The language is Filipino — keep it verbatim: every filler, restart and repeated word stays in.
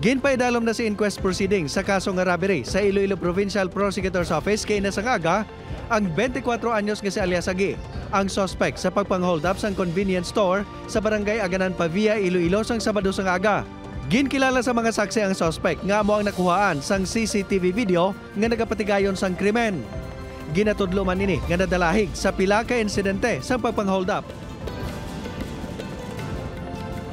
Ginpaidalom na si inquest proceeding sa kaso nga robbery sa Iloilo Provincial Prosecutor's Office kay nasangaga ang twenty-four anyos nga si alias Agi, ang suspect sa pagpang-hold up sa convenience store sa barangay Aganan Pavia, Iloilo sang Sabado sang aga. Ginkilala sa mga saksi ang suspect nga amo ang nakuhaan sang C C T V video nga nagapatigayon sang krimen. Ginatudlo man ini nga nadalahig sa pila ka insidente sa pagpang-hold up.